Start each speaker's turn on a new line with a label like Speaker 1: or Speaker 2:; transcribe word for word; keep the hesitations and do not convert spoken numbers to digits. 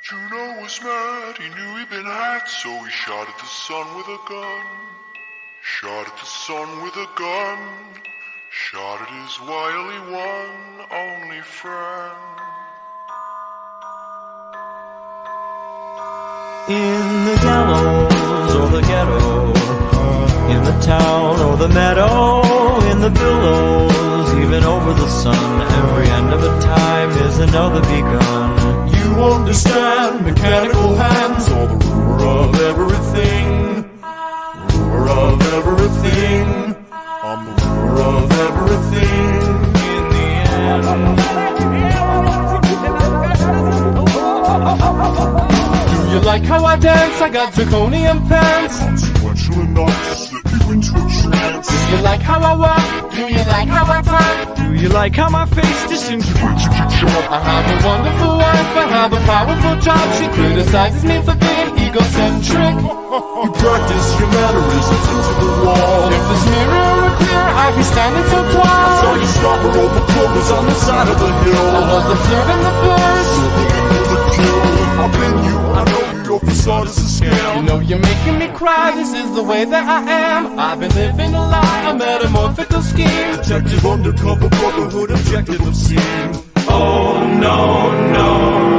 Speaker 1: Juno was mad, he knew he'd been had, so he shot at the sun with a gun. Shot at the sun with a gun. Shot at his wily one, only friend.
Speaker 2: In the gallows or the ghetto, in the town or the meadow, in the billows, even over the sun, every end of a time is another begun. You understand mechanical hands, or the ruler of everything. Ruler of everything. I'm the ruler of everything. In the end. Do you like how I dance? I got draconian pants.
Speaker 1: Consequential enough to slip you into a trance.
Speaker 2: Do you like how I walk? Do you like how I talk? Do you like how my face disintegrates? I have a wonderful wife, I have a powerful job. She criticizes me for being egocentric. You practice your mannerisms into the wall. If this mirror were clear, I'd be standing so tall. So you stop her over clovers on the side of the hill. I was observing the birds.
Speaker 1: I've been you, I know you, your facade is a scam.
Speaker 2: You know you're making me cry, this is the way that I am. I've been living a lie, a metamorphical scheme.
Speaker 1: Detective undercover brotherhood, objective obscene.
Speaker 2: Oh no, no.